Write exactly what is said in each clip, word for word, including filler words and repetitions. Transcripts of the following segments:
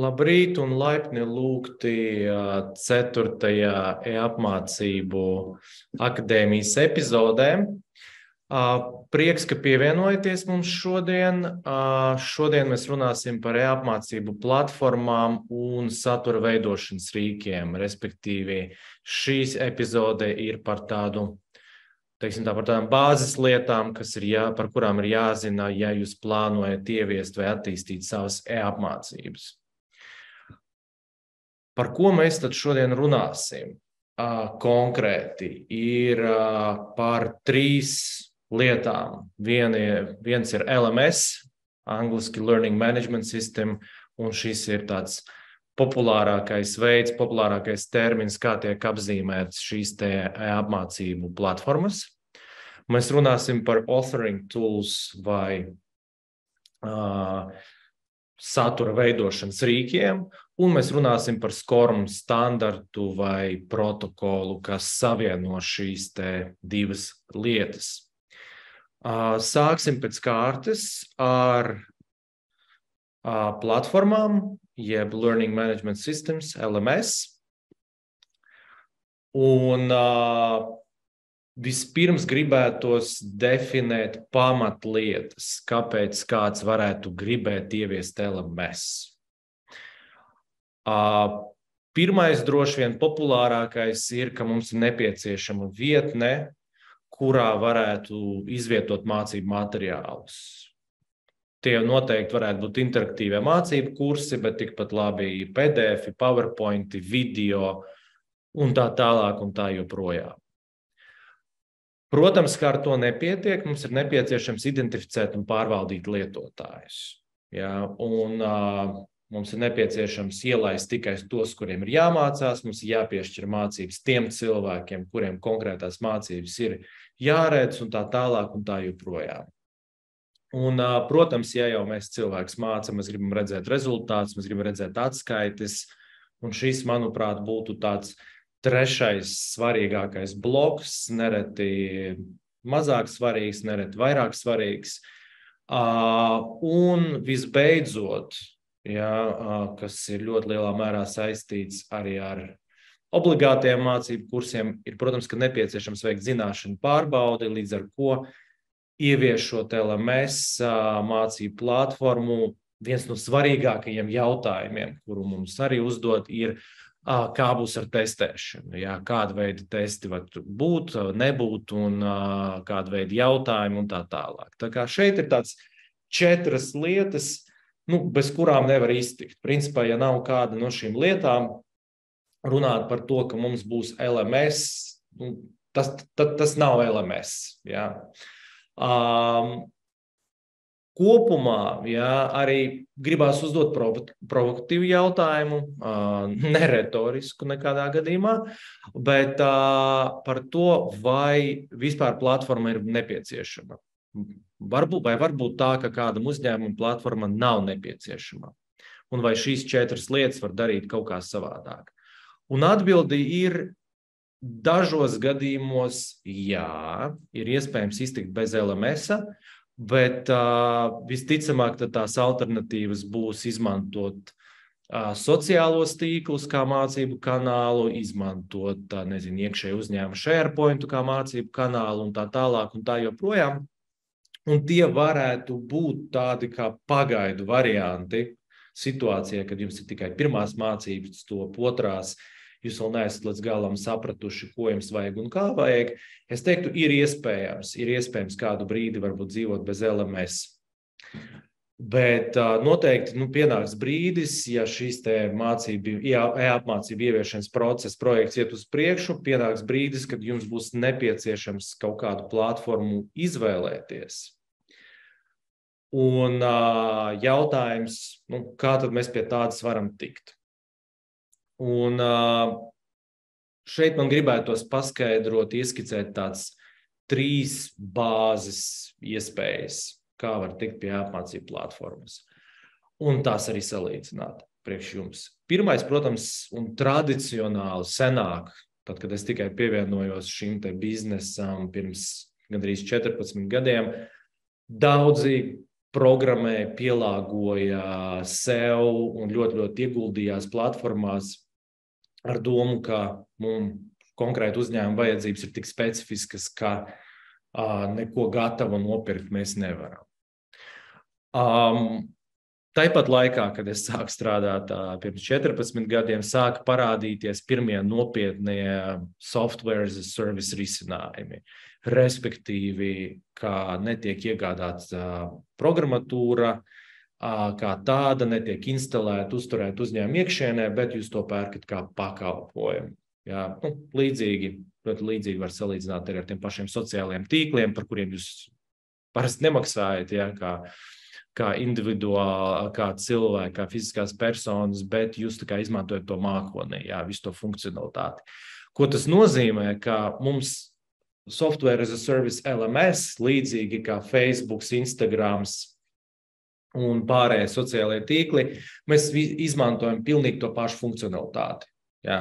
Labrīt un laipni lūgti ceturtajā e-apmācību akadēmijas epizodē. Prieks, ka pievienojaties mums šodien. Šodien mēs runāsim par e-apmācību platformām un satura veidošanas rīkiem. Respektīvi, šīs epizode ir par tādu, teiksim tā, par tādām bāzes lietām, kas ir jā, par kurām ir jāzina, ja jūs plānojat ieviest vai attīstīt savas e-apmācības. Par ko mēs tad šodien runāsim? Uh, konkrēti ir uh, par trīs lietām. Viena, viens ir L M S, angliski Learning Management System, un šis ir tāds populārākais veids, populārākais termins, kā tiek apzīmēts šīs te apmācību platformas. Mēs runāsim par authoring tools vai uh, satura veidošanas rīkiem, un mēs runāsim par SCORM standartu vai protokolu, kas savieno šīs te divas lietas. Sāksim pēc kārtas ar platformām, jeb Learning Management Systems, L M S. Un vispirms gribētos definēt pamatlietas, kāpēc kāds varētu gribēt ieviest L M S. Uh, pirmais, droši vien populārākais ir, ka mums ir nepieciešama vietne, kurā varētu izvietot mācību materiālus. Tie noteikti varētu būt interaktīvie mācību kursi, bet tikpat labi P D F, PowerPoint, video un tā tālāk un tā joprojām. Protams, kā ar to nepietiek, mums ir nepieciešams identificēt un pārvaldīt lietotājus. Ja, un uh, mums ir nepieciešams ielaist tikai tos, kuriem ir jāmācās, mums ir jāpiešķir mācības tiem cilvēkiem, kuriem konkrētās mācības ir jāredz un tā tālāk un tā joprojām. Un, protams, ja jau mēs cilvēks mācām, mēs gribam redzēt rezultātus, mēs gribam redzēt atskaites, un šis, manuprāt, būtu tāds trešais svarīgākais bloks, nereti mazāk svarīgs, nereti vairāk svarīgs. Un visbeidzot, ja, kas ir ļoti lielā mērā saistīts arī ar obligātiem mācību kursiem, ir, protams, ka nepieciešams veikt zināšanu pārbaudi, līdz ar ko ieviešot L M S mācību platformu. Viens no svarīgākajiem jautājumiem, kuru mums arī uzdod, ir, kā būs ar testēšanu. Ja, kāda veida testi var būt, nebūt un kāda veida jautājumi un tā tālāk. Tā kā šeit ir tāds četras lietas, nu, bez kurām nevar iztikt. Principā, ja nav kāda no šīm lietām, runāt par to, ka mums būs L M S, nu, tas, tas, tas nav L M S. Ja. Um, kopumā ja, arī gribās uzdot provokatīvu jautājumu, uh, neretorisku nekādā gadījumā, bet uh, par to, vai vispār platforma ir nepieciešama. Varbūt, vai varbūt tā, ka kādam uzņēmumam platforma nav nepieciešama. Un vai šīs četras lietas var darīt kaut kā savādāk. Un atbildi ir dažos gadījumos jā, ir iespējams iztikt bez L M S-a, bet uh, visticamāk tās alternatīvas būs izmantot uh, sociālos tīklus kā mācību kanālu, izmantot, uh, nezinu, iekšēju uzņēmumu SharePointu kā mācību kanālu un tā tālāk un tā joprojām. Un tie varētu būt tādi kā pagaidu varianti situācijā, kad jums ir tikai pirmās mācības, top otrās, jūs vēl neesat līdz galam sapratuši, ko jums vajag un kā vajag. Es teiktu, ir iespējams, ir iespējams kādu brīdi varbūt dzīvot bez L M S. Bet uh, noteikti nu, pienāks brīdis, ja šīs te mācību, e-apmācību ieviešanas process projekts iet uz priekšu, pienāks brīdis, kad jums būs nepieciešams kaut kādu platformu izvēlēties. Un uh, jautājums, nu, kā tad mēs pie tādas varam tikt? Un uh, šeit man gribētos paskaidrot, ieskicēt tāds trīs bāzes iespējas, kā var tikt pie apmācību platformas. Un tās arī salīdzināt priekš jums. Pirmais, protams, un tradicionāli senāk, tad, kad es tikai pievienojos šim te biznesam pirms gandrīz četrpadsmit gadiem, daudzi programmēja, pielāgoja sev un ļoti, ļoti ieguldījās platformās ar domu, ka mums konkrēti uzņēmuma vajadzības ir tik specifiskas, ka uh, neko gatavu nopirkt mēs nevaram. Um, Tāpat laikā, kad es sāku strādāt uh, pirms četrpadsmit gadiem, sāka parādīties pirmie nopietnie software as a service risinājumi. Respektīvi, kā netiek iegādāts uh, programmatūra, uh, kā tāda netiek instalēta, uzturēt uzņēmumu iekšienē, bet jūs to pērkat kā pakalpojumu. Jā, nu, līdzīgi, ļoti līdzīgi var salīdzināt arī ar tiem pašiem sociālajiem tīkliem, par kuriem jūs parasti nemaksājat, jā, kā kā individuāli, kā cilvēki, kā fiziskās personas, bet jūs tā kā izmantojat to mākoni, jā, visu to funkcionalitāti. Ko tas nozīmē, ka mums software as a service L M S, līdzīgi kā Facebook, Instagrams un pārējie sociālajie tīkli, mēs izmantojam pilnīgi to pašu funkcionalitāti. Jā.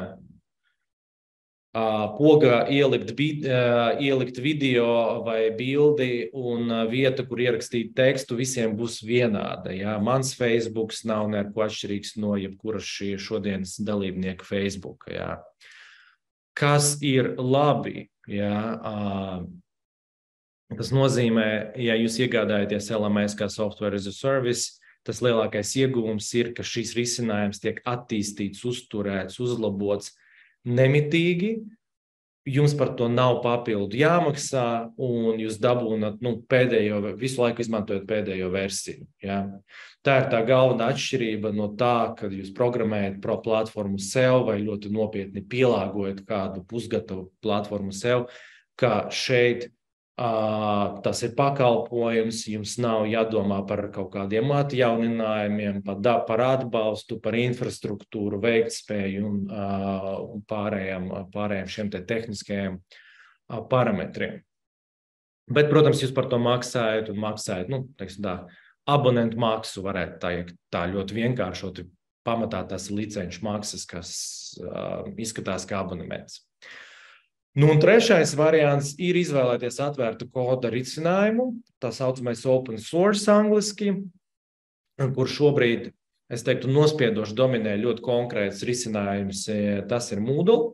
Poga ielikt, ielikt video vai bildi un vieta, kur ierakstīt tekstu, visiem būs vienāda. Jā. Mans Facebooks nav neko atšķirīgs no jebkuras šī šodienas dalībnieka Facebooka. Jā. Kas ir labi? Jā. Tas nozīmē, ja jūs iegādājaties L M S kā software as a service, tas lielākais ieguvums ir, ka šis risinājums tiek attīstīts, uzturēts, uzlabots nemitīgi, jums par to nav papildu jāmaksā, un jūs dabūnat nu, pēdējo, visu laiku izmantojat pēdējo versiju. Jā. Tā ir tā galvenā atšķirība no tā, kad jūs programējat pro platformu sev vai ļoti nopietni pielāgojat kādu pusgatavu platformu sev, ka šeit Uh, tas ir pakalpojums, jums nav jādomā par kaut kādiem atjauninājumiem, par, da, par atbalstu, par infrastruktūru, veiktspēju un, uh, un pārējiem, pārējiem šiem te tehniskajiem uh, parametriem. Bet, protams, jūs par to maksājat un maksājat, nu, teiksim tā, abonentu maksu varētu tā, tā ļoti vienkāršot, pamatā tas licenču maksas, kas uh, izskatās kā abonements. Nu, un trešais variants ir izvēlēties atvērtu koda risinājumu, tā saucamais open source angliski, kur šobrīd, es teiktu, nospiedoši dominē ļoti konkrēts risinājums, tas ir Moodle,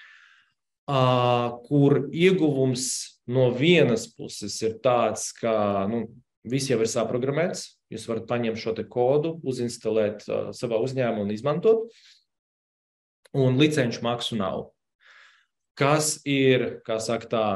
kur ieguvums no vienas puses ir tāds, ka nu, viss jau ir saprogrammēts, jūs varat paņemt šo te kodu, uzinstalēt savā uzņēmumā un izmantot, un licenču maksu nav. Kas ir, kā saka tā,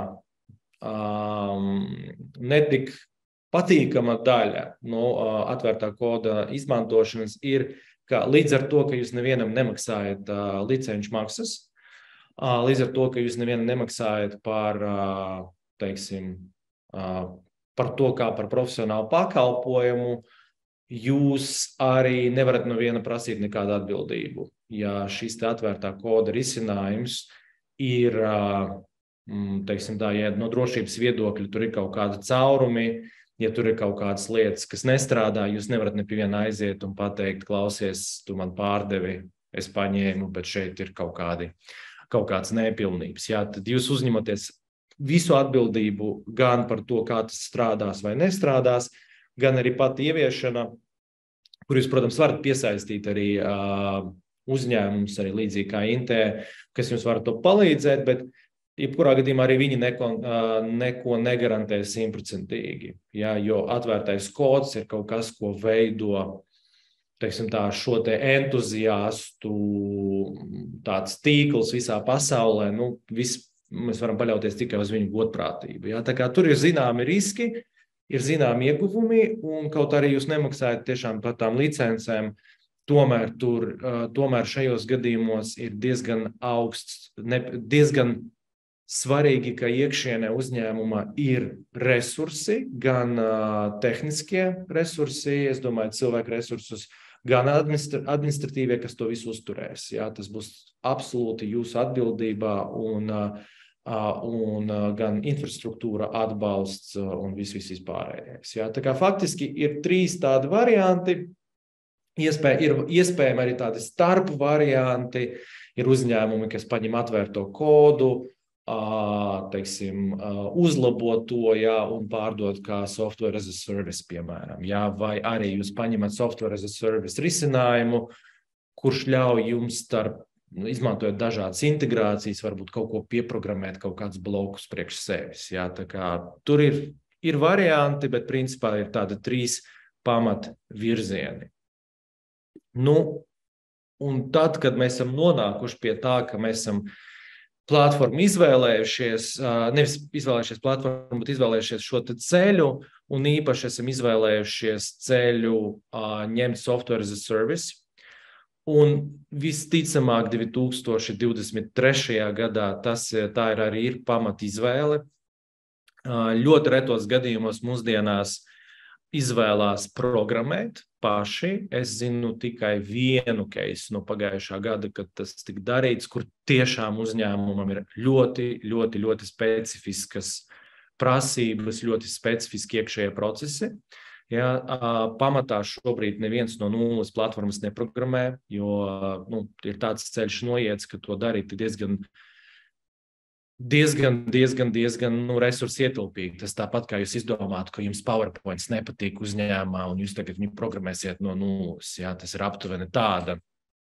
um, netik patīkama daļa no uh, atvērtā koda izmantošanas ir, ka līdz ar to, ka jūs nevienam nemaksājat uh, licenču maksas, uh, līdz ar to, ka jūs nevienam nemaksājat par, uh, teiksim, uh, par to, kā par profesionālu pakalpojumu, jūs arī nevarat no viena prasīt nekādu atbildību. Ja šis te atvērtā koda risinājums ir, teiksim tā, ja no drošības viedokļa tur ir kaut kāda caurumi, ja tur ir kaut kādas lietas, kas nestrādā, jūs nevarat ne pie viena aiziet un pateikt, klausies, tu man pārdevi, es paņēmu, bet šeit ir kaut kādi, kaut kāds nepilnības. Jā, tad jūs uzņematies visu atbildību gan par to, kā tas strādās vai nestrādās, gan arī pat ieviešana, kur jūs, protams, varat piesaistīt arī uh, uzņēmums, arī līdzīgi kā Intē, kas jums var to palīdzēt, bet jebkurā gadījumā arī viņi neko, neko negarantē simtprocentīgi, ja, jo atvērtais kods ir kaut kas, ko veido, teiksim tā, šo te entuziastu tāds tīkls visā pasaulē, nu, viss, mēs varam paļauties tikai uz viņu godprātību. Ja. Tā kā tur ir zināmi riski, ir zināmi ieguvumi, un kaut arī jūs nemaksājat tiešām par tām licencēm, tomēr, tur, tomēr šajos gadījumos ir diezgan augsts, ne, diezgan svarīgi, ka iekšienē uzņēmumā ir resursi, gan uh, tehniskie resursi, es domāju, cilvēku resursus, gan administra- administratīvie, kas to visu uzturēs. Jā, tas būs absolūti jūsu atbildībā un, uh, un uh, gan infrastruktūra atbalsts uh, un viss viss vispārējais. Jā, tā kā faktiski ir trīs tādi varianti. Iespēj, ir iespējami arī tādi starp varianti, ir uzņēmumi, kas paņem atvērto kodu, teiksim, uzlabot to, jā, un pārdot kā software as a service, piemēram. Jā, vai arī jūs paņemat software as a service risinājumu, kurš ļauj jums starp, izmantojot dažādas integrācijas, varbūt kaut ko pieprogrammēt, kaut kādus blokus priekš sevis. Jā, tā kā tur ir, ir varianti, bet principā ir tādi trīs pamat virzieni. Nu, un tad, kad mēs esam nonākuši pie tā, ka mēs esam platformu izvēlējušies, nevis izvēlējušies platformu, bet izvēlējušies šo te ceļu, un īpaši esam izvēlējušies ceļu ņemt software as a service. Un visticamāk divi tūkstoši divdesmit trešajā gadā tas tā ir arī ir pamat izvēle. Ļoti retos gadījumos mūsdienās izvēlās programmēt paši. Es zinu tikai vienu case no pagājušā gada, kad tas tika darīts, kur tiešām uzņēmumam ir ļoti, ļoti, ļoti specifiskas prasības, ļoti specifiski iekšējie procesi. Ja, pamatā šobrīd neviens no nulles platformas neprogrammē, jo nu, ir tāds ceļš noiets, ka to darīt diezgan diezgan, diezgan, diezgan nu, resursi ietilpīgi. Tas tāpat, kā jūs izdomātu, ka jums PowerPoints nepatīk uzņēmumā un jūs tagad viņu programmēsiet no nulles. Jā, tas ir aptuveni tāda,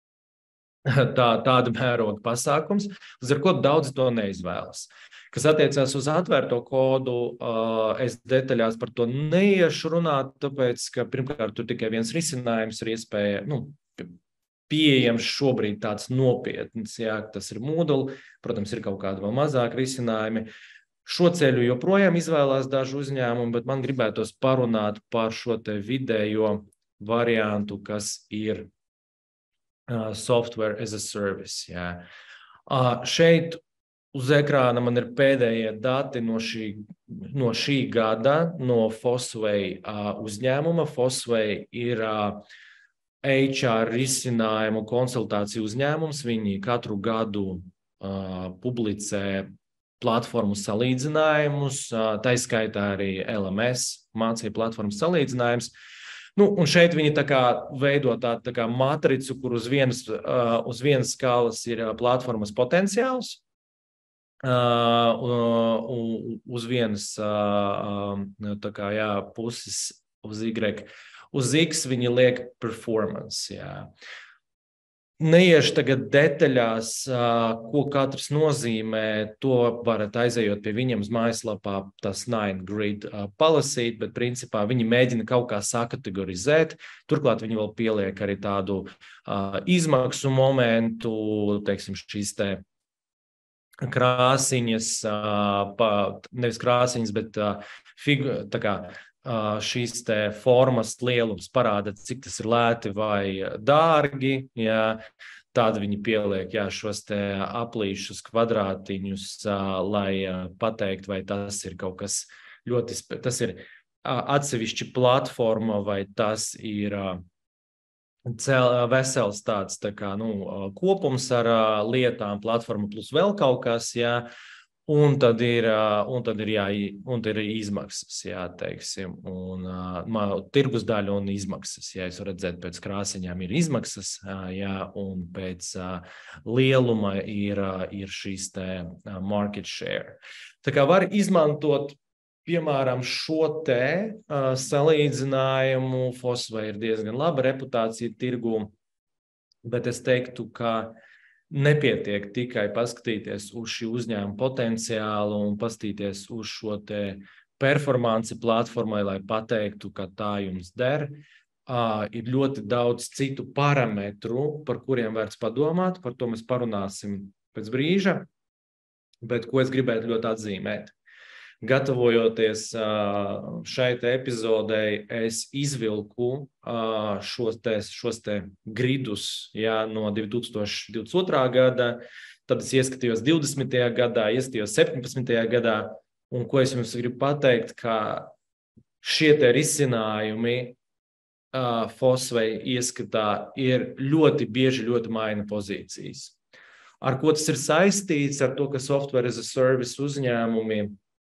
tā, tāda mēroga pasākums, līdz ar ko daudz to neizvēlas. Kas attiecās uz atvērto kodu, es detaļās par to neiešu runāt, tāpēc, ka pirmkārt tur tikai viens risinājums ir iespēja, nu, pieejams šobrīd tāds nopietns, jā, tas ir Moodle, protams, ir kaut kādi vēl mazāk risinājumi. Šo ceļu joprojām izvēlās daži uzņēmumi, bet man gribētos parunāt par šo te vidējo variantu, kas ir uh, software as a service. Jā. Uh, šeit uz ekrāna man ir pēdējie dati no šī, no šī gada, no Fosway uh, uzņēmuma. Fosway ir uh, H R risinājumu konsultāciju uzņēmums. Viņi katru gadu uh, publicē platformu salīdzinājumus, uh, taiskaitā arī L M S, mācību platformas salīdzinājums. Nu, un šeit viņi tā kā veido tādu tā kā matricu, kur uz vienas, uh, uz vienas skalas ir uh, platformas potenciāls, uh, uh, uz vienas uh, uh, tā kā, jā, puses uz Y. Uz X viņi liek performance, jā. Neiešu tagad detaļās, ko katrs nozīmē, to varat aizejot pie viņiem uz mājaslapā, tas nine grid palasīt, bet principā viņi mēģina kaut kā sakategorizēt. Turklāt viņi vēl pieliek arī tādu uh, izmaksu momentu, teiksim, šīs te krāsiņas, uh, pa, nevis krāsiņas, bet uh, figu, tā kā šīs te formas lielums parāda, cik tas ir lēti vai dārgi, jā. Tad viņi pieliek, jā, šos te aplīšus, kvadrātiņus, lai pateikt, vai tas ir kaut kas ļoti, tas ir atsevišķi platforma, vai tas ir cel, vesels tāds, tā kā, nu, kopums ar lietām, platforma plus vēl kaut kas, jā. Un tad ir, un tad ir, jā, un tad ir izmaksas, jā, teiksim, un uh, tirgus daļa un izmaksas, jā, es varu redzēt, pēc krāsiņām ir izmaksas, jā, un pēc uh, lieluma ir, uh, ir šīs te uh, market share. Tā kā var izmantot, piemēram, šo te uh, salīdzinājumu, Fosway ir diezgan laba reputācija tirgu, bet es teiktu, ka nepietiek tikai paskatīties uz šī uzņēmuma potenciālu un paskatīties uz šo te performanci platformai, lai pateiktu, ka tā jums der. Uh, ir ļoti daudz citu parametru, par kuriem vērts padomāt, par to mēs parunāsim pēc brīža, bet ko es gribētu ļoti atzīmēt. Gatavojoties uh, šai te epizodei, es izvilku uh, šos, te, šos te gridus, jā, no divi tūkstoši divdesmit otrā gada, tad es ieskatījos divdesmitajā gadā, ieskatījos septiņpadsmitajā gadā, un ko es jums gribu pateikt, ka šie te risinājumi uh, Fosway ieskatā ir ļoti bieži ļoti maina pozīcijas. Ar ko tas ir saistīts? Ar to, ka software as a service uzņēmumi,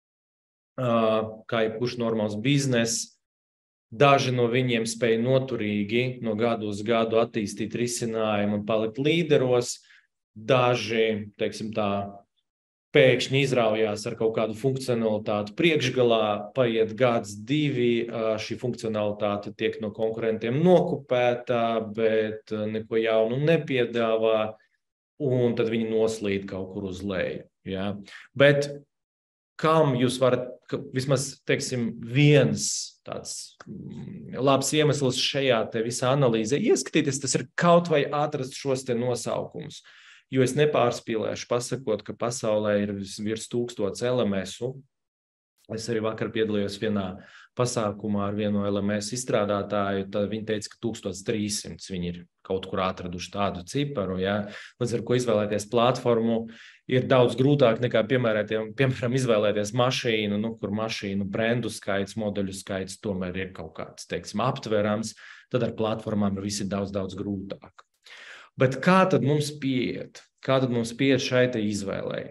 Uh, kā jebkurš normāls biznes, daži no viņiem spēja noturīgi no gadu uz gadu attīstīt risinājumu un palikt līderos, daži, teiksim tā, pēkšņi izraujās ar kaut kādu funkcionalitāti priekšgalā, paiet gads, divi, šī funkcionalitāte tiek no konkurentiem nokupēta, bet neko jaunu nepiedāvā, un tad viņi noslīd kaut kur uz leju. Ja? Bet kam jūs varat, vismaz, teiksim, viens tāds labs iemesls šajā te visā analīzē ieskatīties, tas ir kaut vai atrast šos te nosaukumus. Jo es nepārspīlēšu pasakot, ka pasaulē ir virs tūkstots L M S-u. Es arī vakar piedalījos vienā pasākumā ar vienu L M S izstrādātāju, tad viņi teica, ka tūkstoš trīs simts viņi ir kaut kur atraduši tādu ciparu, ja? Līdz ar ko izvēlēties platformu ir daudz grūtāk nekā piemēram izvēlēties mašīnu, nu, kur mašīnu brendu skaits, modeļu skaits tomēr ir kaut kāds, teiksim, aptverams, tad ar platformām viss ir daudz, daudz grūtāk. Bet kā tad mums pieiet? Kā tad mums pieiet šai te izvēlei?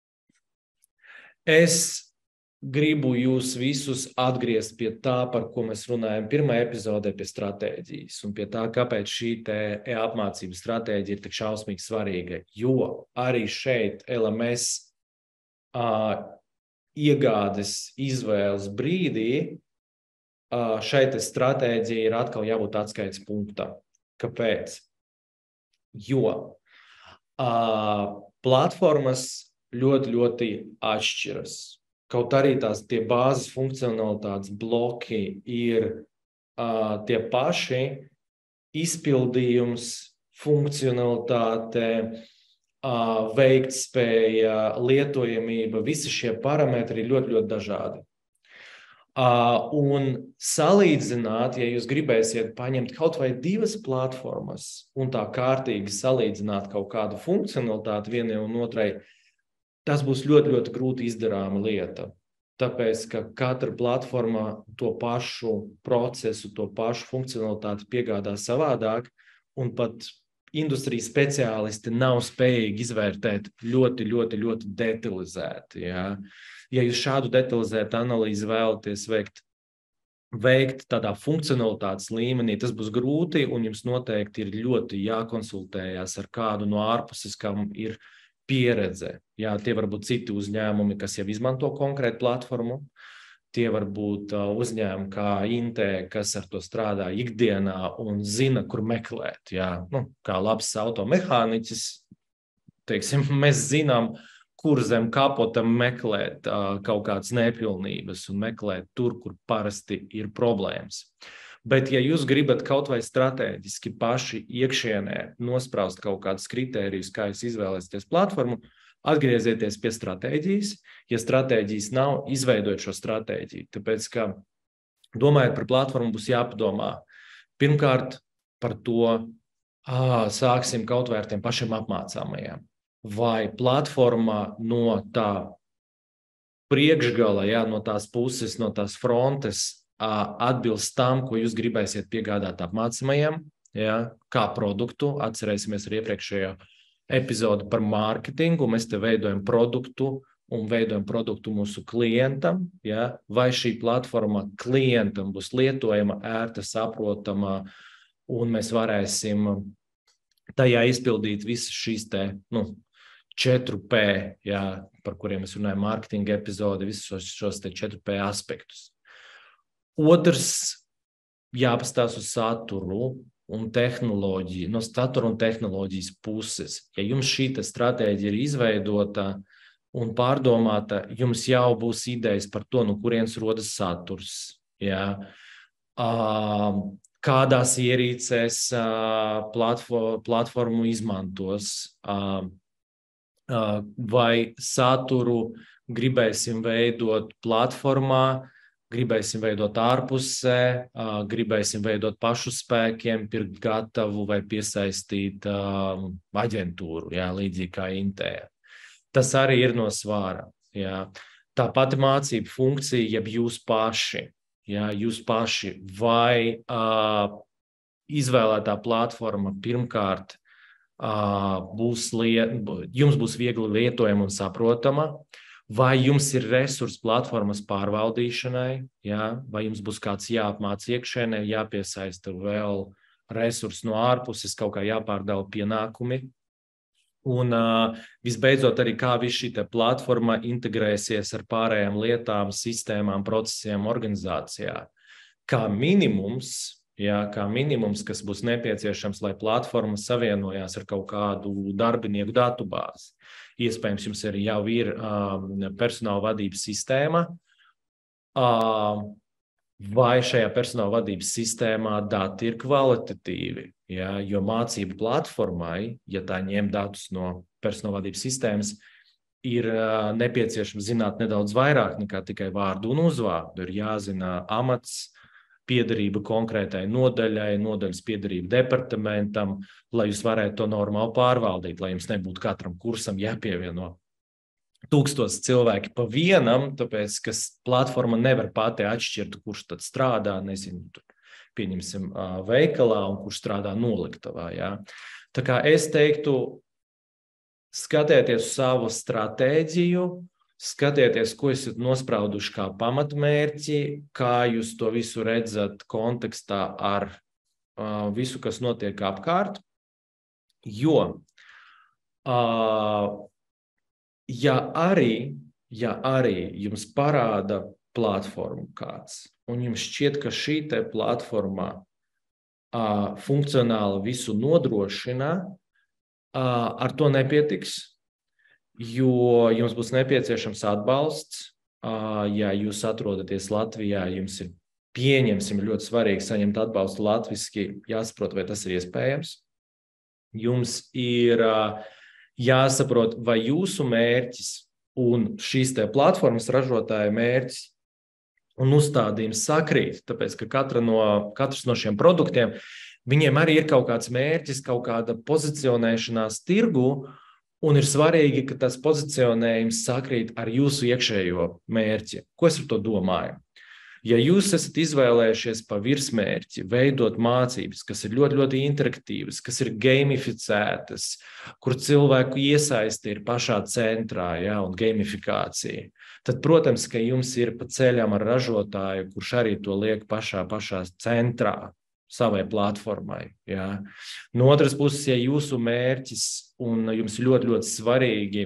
Es gribu jūs visus atgriezt pie tā, par ko mēs runājam pirmā epizodē pie stratēģijas un pie tā, kāpēc šī te e-apmācības stratēģija ir tik šausmīgi svarīga. Jo arī šeit L M S uh, iegādes izvēles brīdī uh, šai te stratēģija ir atkal jābūt atskaites punktam. Kāpēc? Jo uh, platformas ļoti, ļoti atšķiras. Kaut arī tās tie bāzes funkcionalitātes bloki ir uh, tie paši, izpildījums, funkcionalitāte, uh, veiktspēja, lietojamība, visi šie parametri ir ļoti, ļoti dažādi. Uh, un salīdzināt, ja jūs gribēsiet paņemt kaut vai divas platformas un tā kārtīgi salīdzināt kaut kādu funkcionalitāti vienai un otrai, tas būs ļoti, ļoti grūti izdarāma lieta. Tāpēc, ka katra platforma to pašu procesu, to pašu funkcionalitāti piegādā savādāk, un pat industrijas speciālisti nav spējīgi izvērtēt ļoti, ļoti, ļoti detalizēti. Ja, ja jūs šādu detalizētu analīzi vēlaties veikt, veikt tādā funkcionalitātes līmenī, tas būs grūti, un jums noteikti ir ļoti jākonsultējās ar kādu no ārpuses, kam ir pieredze. Jā, tie var būt citi uzņēmumi, kas jau izmanto konkrētu platformu. Tie var būt uzņēmumi kā Inte, kas ar to strādā ikdienā un zina, kur meklēt. Jā, nu, kā labs automehāniķis, teiksim, mēs zinām, kur zem kapota meklēt uh, kaut kādas nepilnības un meklēt tur, kur parasti ir problēmas. Bet, ja jūs gribat kaut vai stratēģiski paši iekšienē nospraust kaut kādus kritērijus, kā jūs izvēlēsieties platformu, atgriezieties pie stratēģijas. Ja stratēģijas nav, izveidojiet šo stratēģiju. Tāpēc, ka domājot par platformu, būs jāpadomā pirmkārt par to, ā, sāksim kaut vai ar tiem pašiem apmācāmajiem. Vai platforma no tā priekšgala, jā, no tās puses, no tās frontes, atbilst tam, ko jūs gribēsiet piegādāt apmācamajiem, ja, kā produktu. Atcerēsimies ar iepriekšējo epizodu par mārketingu. Mēs te veidojam produktu un veidojam produktu mūsu klientam. Ja, vai šī platforma klientam būs lietojama, ērta, saprotama, un mēs varēsim tajā izpildīt visas šīs te, nu, četri P, ja, par kuriem mēs runājam mārketinga epizodi, visus šos te četri P aspektus. Otrs, jāpastās uz saturu un tehnoloģiju, no satura un tehnoloģijas puses. Ja jums šī stratēģija ir izveidota un pārdomāta, jums jau būs idejas par to, no kurienes rodas saturs. Ja? Kādās ierīcēs platformu izmantos, vai saturu gribēsim veidot platformā, gribēsim veidot ārpusē, gribēsim veidot pašu spēkiem, pirkt gatavu vai piesaistīt aģentūru, jā, līdzīgi kā Intē. Tas arī ir no svāra. Jā. Tā pati mācību funkcija, jeb jūs paši, jā, jūs paši vai uh, izvēlētā platforma pirmkārt uh, būs liet, jums būs viegli lietojama un saprotama, vai jums ir resursi platformas pārvaldīšanai, jā, vai jums būs kāds jāapmāca iekšēnē, jāpiesaista vēl resursi no ārpuses, kaut kā jāpārdala pienākumi. Un uh, visbeidzot arī kā viss šī platforma integrēsies ar pārējām lietām, sistēmām, procesiem organizācijā. Kā minimums, jā, kā minimums, kas būs nepieciešams, lai platforma savienojās ar kaut kādu darbinieku datubāzi. Iespējams, jums arī jau ir um, personāla vadības sistēma, uh, vai šajā personāla vadības sistēmā dati ir kvalitatīvi. Ja, jo mācību platformai, ja tā ņem datus no personāla vadības sistēmas, ir uh, nepieciešams zināt nedaudz vairāk nekā tikai vārdu un uzvārdu. Ir jāzina amats, piederība konkrētai nodaļai, nodaļas piederība departamentam, lai jūs varētu to normāli pārvaldīt, lai jums nebūtu katram kursam jāpievieno tūkstoši cilvēki pa vienam, tāpēc, ka platforma nevar pati atšķirt, kurš tad strādā, nezinu, tur, pieņemsim, veikalā un kurš strādā noliktavā. Jā. Tā kā es teiktu, skatieties uz savu stratēģiju, skatieties, ko esat nosprauduši kā pamatmērķi, kā jūs to visu redzat kontekstā ar uh, visu, kas notiek apkārt, jo uh, ja arī, ja arī jums parāda platformu kāds, un jums šķiet, ka šī te platforma uh, funkcionāli visu nodrošina, uh, ar to nepietiks, jo jums būs nepieciešams atbalsts. Uh, ja jūs atrodaties Latvijā, jums ir pieņemsim ļoti svarīgi saņemt atbalstu latviski, jāsaprot, vai tas ir iespējams. Jums ir uh, jāsaprot, vai jūsu mērķis un šīs te platformas ražotāja mērķis un uzstādījums sakrīt, tāpēc, ka katra no, katrs no šiem produktiem, viņiem arī ir kaut kāds mērķis, kaut kāda pozicionēšanās tirgu, un ir svarīgi, ka tas pozicionējums sakrīt ar jūsu iekšējo mērķi. Ko es ar to domāju? Ja jūs esat izvēlējušies pa virsmērķi veidot mācības, kas ir ļoti, ļoti interaktīvas, kas ir gamificētas, kur cilvēku iesaisti ir pašā centrā, ja, un gamifikācija, tad, protams, ka jums ir pa ceļam ar ražotāju, kurš arī to liek pašā, pašā centrā savai platformai. Ja. No otras puses, ja jūsu mērķis un jums ļoti, ļoti svarīgi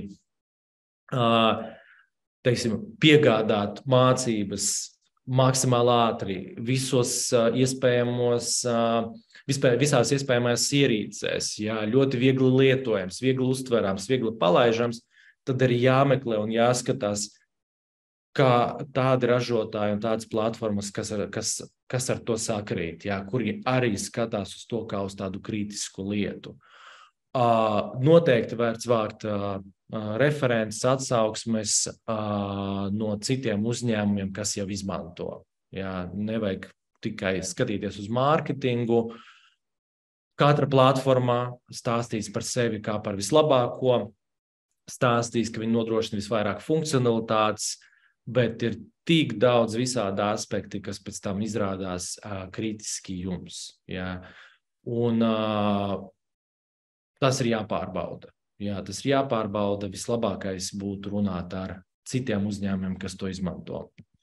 uh, teiksim, piegādāt mācības maksimāli ātri, visos uh, iespējamos, uh, vispār, visās iespējamās ierīcēs, jā, ļoti viegli lietojams, viegli uztverams, viegli palaižams, tad arī jāmeklē un jāskatās, kā tādi ražotāji un tādas platformas, kas ar, kas, kas ar to sakrīt, jā, kuri arī skatās uz to kā uz tādu kritisku lietu. Uh, noteikti vērts vākt uh, referents, atsauksmes uh, no citiem uzņēmumiem, kas jau izmanto. Jā, nevajag tikai skatīties uz mārketingu. Katra platformā stāstīs par sevi kā par vislabāko, stāstīs, ka viņi nodrošina visvairāk funkcionalitātes, bet ir tik daudz visādi aspekti, kas pēc tam izrādās uh, kritiski jums. Jā. Un uh, tas ir jāpārbauda. Jā, tas ir jāpārbauda. Vislabākais būtu runāt ar citiem uzņēmumiem, kas to izmanto.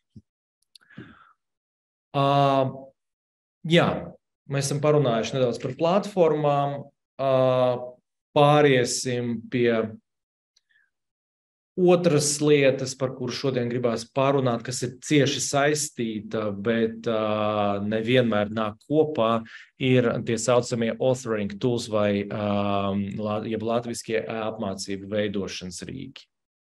Uh, jā, mēs esam parunājuši nedaudz par platformām. Uh, pāriesim pie otras lietas, par kuru šodien gribās pārunāt, kas ir cieši saistīta, bet uh, nevienmēr nāk kopā, ir tie saucamie authoring tools vai um, jeb latviskie apmācību veidošanas rīki.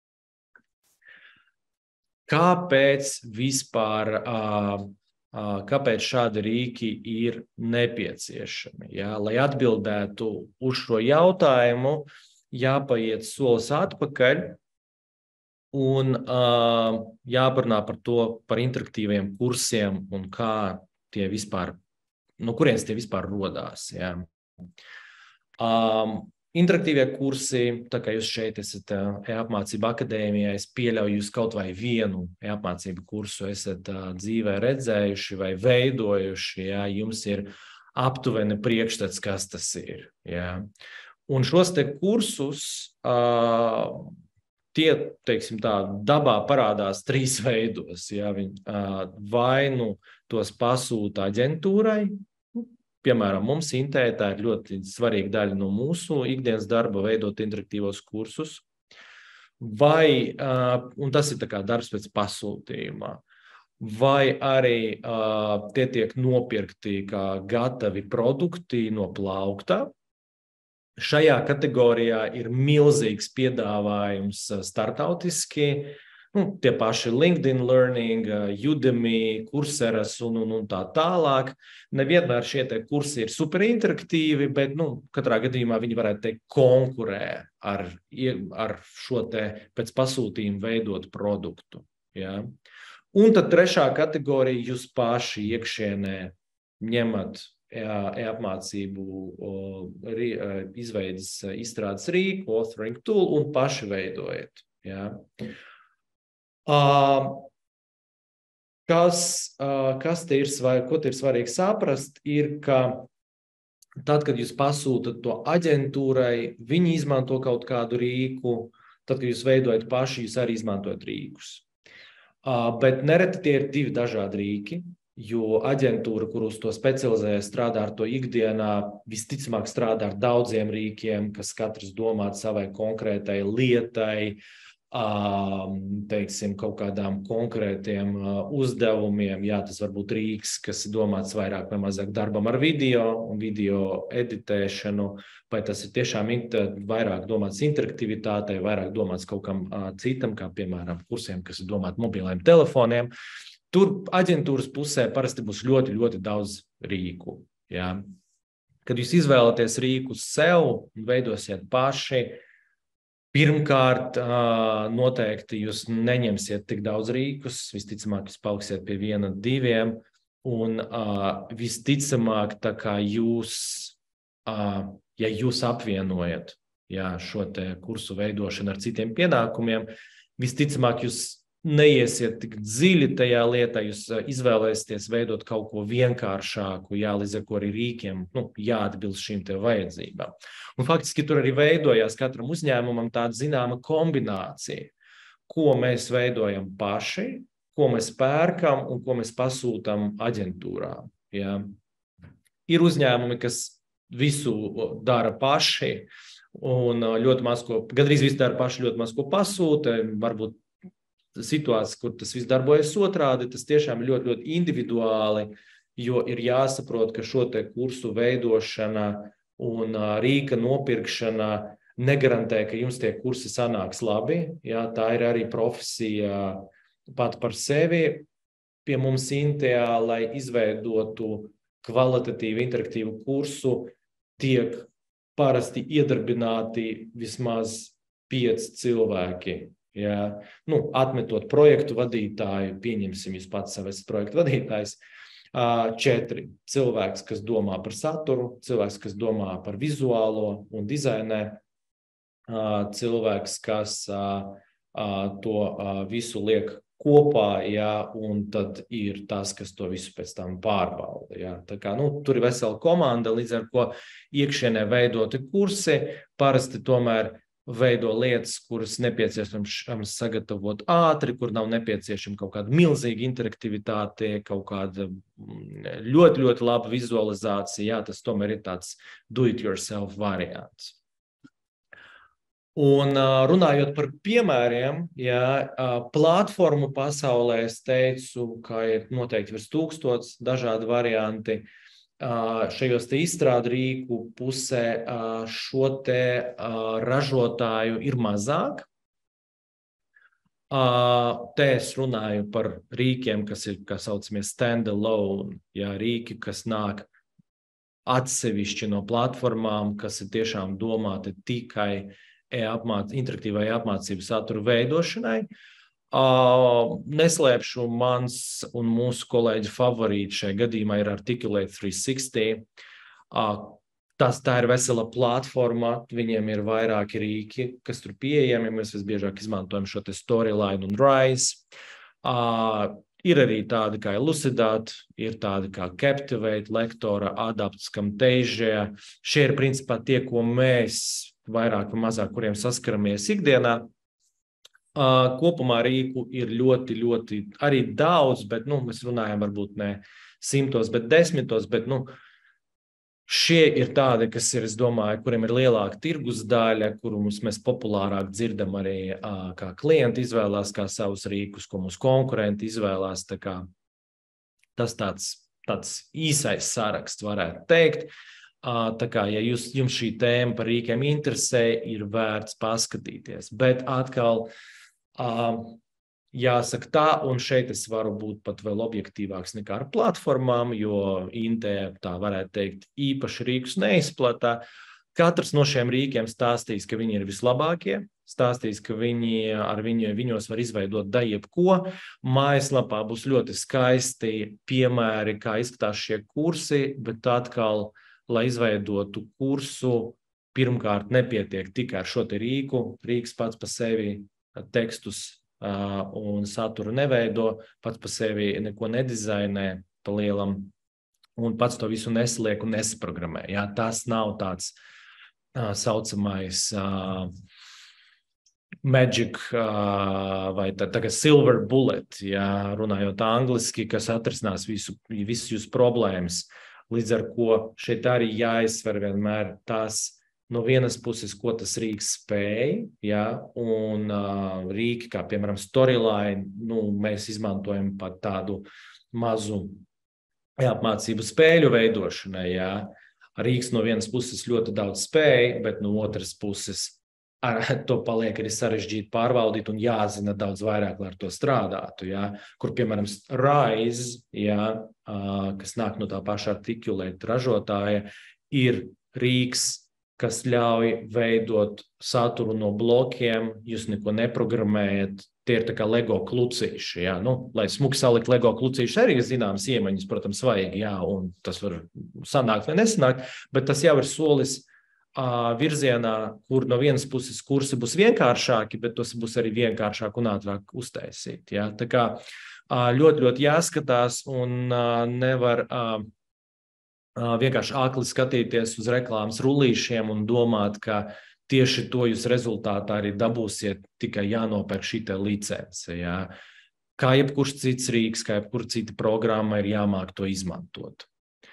Kāpēc vispār, uh, uh, kāpēc šādi rīki ir nepieciešami? Ja? Lai atbildētu uz šo jautājumu, jāpaiet solis atpakaļ, un uh, jāparunā par to, par interaktīviem kursiem un kā tie vispār, no kurienes tie vispār rodās. Ja. Um, interaktīvie kursi, tā kā jūs šeit esat uh, e-apmācība akadēmijā, es pieļauju jūs kaut vai vienu e-apmācību kursu esat uh, dzīvē redzējuši vai veidojuši, ja, jums ir aptuveni priekšstats, kas tas ir. Ja. Un šos te kursus uh, tie, teiksim tā, dabā parādās trīs veidos. Ja, viņi, vai nu tos pasūta aģentūrai, piemēram, mums Intē tā ir ļoti svarīga daļa no mūsu ikdienas darba veidot interaktīvos kursus. Vai, uh, un tas ir tā kā darbs pēc pasūtījumā, vai arī uh, tie tiek nopirkti kā gatavi produkti no plaukta. Šajā kategorijā ir milzīgs piedāvājums startautiski, nu, tie paši LinkedIn Learning, Udemy, Coursera un, un, un tā tālāk. Nevienmēr šie te kursi ir superinteraktīvi, bet nu, katrā gadījumā viņi varētu teikt konkurē ar, ar šo te pēc pasūtījuma veidot produktu. Ja? Un tad trešā kategorija jūs paši iekšienē ņemat e-apmācību izveidas izstrādes rīku, authoring tool un paši veidojat. Ja? Uh, kas, uh, kas te ir svarīgi, ko te ir svarīgi saprast, ir, ka tad, kad jūs pasūtat to aģentūrai, viņi izmanto kaut kādu rīku, tad, kad jūs veidojat paši, jūs arī izmantojat rīkus. Uh, bet nereti tie ir divi dažādi rīki, jo aģentūra, kur uz to specializējas, strādā ar to ikdienā, visticamāk strādā ar daudziem rīkiem, kas katrs domāt savai konkrētai lietai, teiksim, kaut kādām konkrētiem uzdevumiem. Jā, tas var būt rīks, kas ir domāts vairāk vai mazāk darbam ar video un video editēšanu, vai tas ir tiešām vairāk domāts interaktivitātei, vairāk domāts kaut kam citam, kā piemēram kursiem, kas ir domāti mobiliem telefoniem. Tur aģentūras pusē parasti būs ļoti, ļoti daudz rīku. Jā. Kad jūs izvēlaties rīkus sev un veidosiet paši, pirmkārt, noteikti jūs neņemsiet tik daudz rīkus, visticamāk jūs paliksiet pie viena, diviem, un visticamāk, tā kā jūs, ja jūs apvienojat jā, šo te kursu veidošanu ar citiem pienākumiem, visticamāk jūs neiesiet tik dziļi tajā lietā, jūs izvēlēsieties veidot kaut ko vienkāršāku, jā, līdz ar ko arī rīkiem nu, jāatbilst šīm te vajadzībām. Un faktiski tur arī veidojās katram uzņēmumam tāda zināma kombinācija, ko mēs veidojam paši, ko mēs pērkam un ko mēs pasūtam aģentūrām. Jā. Ir uzņēmumi, kas visu dara paši un ļoti maz ko, gandrīz visu dara paši, ļoti maz ko pasūta, varbūt situācija, kur tas viss darbojas otrādi, tas tiešām ir ļoti, ļoti individuāli, jo ir jāsaprot, ka šo te kursu veidošana un rīka nopirkšana negarantē, ka jums tie kursi sanāks labi. Jā, tā ir arī profesija pat par sevi. Pie mums Intē, lai izveidotu kvalitatīvu, interaktīvu kursu, tiek parasti iedarbināti vismaz pieci cilvēki. Jā, nu, atmetot projektu vadītāju, pieņemsim jūs pats savas projektu vadītājs, četri cilvēks, kas domā par saturu, cilvēks, kas domā par vizuālo un dizainē, cilvēks, kas to visu liek kopā, jā, un tad ir tas, kas to visu pēc tam pārbauda. Jā. Tā kā, nu, tur ir vesela komanda, līdz ar ko iekšienē veidoti kursi, parasti tomēr veido lietas, kuras nepieciešams sagatavot ātri, kur nav nepieciešama kaut kāda milzīga interaktivitāte, kaut kāda ļoti, ļoti laba vizualizācija. Jā, tas tomēr ir tāds do-it-yourself variants. Un runājot par piemēriem, jā, platformu pasaulē es teicu, ka ir noteikti virs tūkstots dažādi varianti. Šajos te izstrādu rīku pusē šo te ražotāju ir mazāk. Te es runāju par rīkiem, kas ir, kā saucamie stand-alone, jā, rīki, kas nāk atsevišķi no platformām, kas ir tiešām domāti tikai e-apmāc, interaktīvai apmācību satura veidošanai. Uh, neslēpšu, mans un mūsu kolēģi favorīti šajā gadījumā ir Articulate trīs sešdesmit. Uh, tas tā ir vesela platforma, viņiem ir vairāki rīki, kas tur pieejami. Mēs visbiežāk izmantojam šo te Storyline un Rise. Uh, ir arī tādi kā Elucidate, ir tādi kā Captivate, Lektora, Adapts, Camtasia. Šie ir principā tie, ko mēs vairāk vai mazāk, kuriem saskaramies ikdienā. Uh, kopumā rīku ir ļoti, ļoti arī daudz, bet, nu, mēs runājam varbūt ne simtos, bet desmitos, bet, nu, Šie ir tādi, kas ir, es domāju, kuriem ir lielāka tirgus daļa, kuru mēs populārāk dzirdam arī, kā klienti izvēlās kā savus rīkus, ko mūsu konkurenti izvēlās. Tā kā tas tāds, tāds īsais saraksts varētu teikt. Tā kā, ja jūs, jums šī tēma par rīkiem interesē, ir vērts paskatīties. Bet atkal jāsaka tā, un šeit es varu būt pat vēl objektīvāks nekā ar platformām, jo Inte, tā varētu teikt, īpaši rīkus neizplatā. Katrs no šiem rīkiem stāstīs, ka viņi ir vislabākie, stāstīs, ka viņi ar viņu, viņos var izveidot da jebko. Mājaslapā būs ļoti skaisti piemēri, kā izskatās šie kursi, bet atkal, lai izveidotu kursu, pirmkārt nepietiek tikai ar šo te rīku. Rīks pats pa sevi tekstus Uh, un saturu neveido, pats pa sevi neko nedizainē pa lielam, un pats to visu nesliek un nesaprogrammē. Jā, tas nav tāds uh, saucamais uh, magic uh, vai tā, tā kā silver bullet, jā, runājot angliski, kas atrisinās visu, visu jūsu problēmas. Līdz ar ko šeit arī jāizsver vienmēr tās no vienas puses, ko tas rīks spēj, ja, un uh, rīki, kā piemēram Storyline, nu, mēs izmantojam pat tādu mazu apmācību spēļu veidošanai, ja. Rīks no vienas puses ļoti daudz spēj, bet no otras puses ar to paliek arī sarežģīti pārvaldīt un jāzina daudz vairāk, lai ar to strādātu, ja. Kur, piemēram, Rise, ja, uh, kas nāk no tā paša Articulate ražotāja, ir rīks, kas ļauj veidot saturu no blokiem, jūs neko neprogrammējat, tie ir tā kā Lego klucīši, jā, nu, lai smuki salikt Lego klucīši arī zināmas iemaņas, protams, vajag, jā, un tas var sanākt vai nesanākt, bet tas jau ir solis uh, virzienā, kur no vienas puses kursi būs vienkāršāki, bet tos būs arī vienkāršāk un ātrāk uztaisīt, jā, tā kā uh, ļoti, ļoti jāskatās un uh, nevar... Uh, vienkārši akli skatīties uz reklāmas rullīšiem un domāt, ka tieši to jūs rezultātā arī dabūsiet, tikai jānopērk šī te licence. Ja? Kā jebkurš cits rīks, kā jebkur cita programma ir jāmāk to izmantot.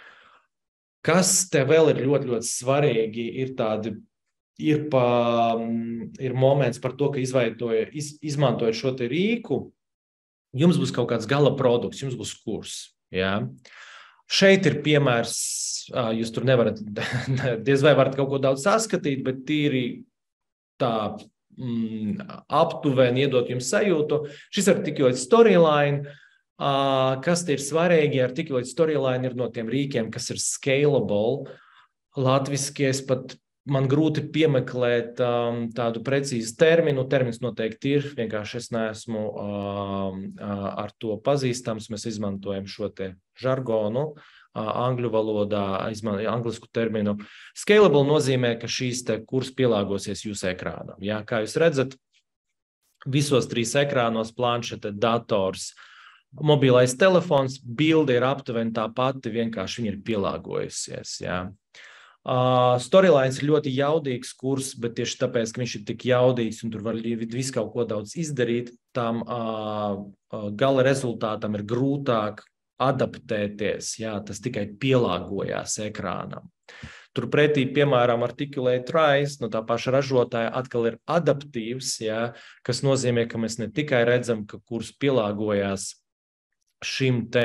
Kas te vēl ir ļoti, ļoti svarīgi, ir tādi, ir, pa, ir moments par to, ka izveidoja, iz, izmantojot šo te rīku, jums būs kaut kāds gala produkts, jums būs kurs. Ja? Šeit ir piemērs, jūs tur nevarat, diez vai varat kaut ko daudz saskatīt, bet tīri tā mm, aptuveni iedot jums sajūtu. Šis Articulate Storyline, uh, kas ir svarīgi, Articulate Storyline ir no tiem rīkiem, kas ir scalable. Latviski es pat, man grūti piemeklēt um, tādu precīzu terminu, termins noteikti ir, vienkārši es neesmu um, ar to pazīstams, mēs izmantojam šo te žargonu, uh, angļu valodā, izmantojam anglisku terminu. Scalable nozīmē, ka šīs te kurs pielāgosies jūsu ekrānam. Ja? Kā jūs redzat, visos trīs ekrānos planšete, dators, mobilais telefons, bilde ir aptuveni tā pati, vienkārši viņa ir pielāgojusies. Ja? Uh, Storylines ir ļoti jaudīgs kurs, bet tieši tāpēc, ka viņš ir tik jaudīgs un tur var visu kaut ko daudz izdarīt, tam uh, uh, gala rezultātam ir grūtāk adaptēties, jā, tas tikai pielāgojās ekrānam. Turpretī, piemēram, Articulate Rise no tā paša ražotāja atkal ir adaptīvs, jā, kas nozīmē, ka mēs ne tikai redzam, ka kurs pielāgojās šim te,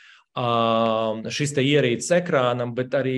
uh, šis te ierīces ekrānam, bet arī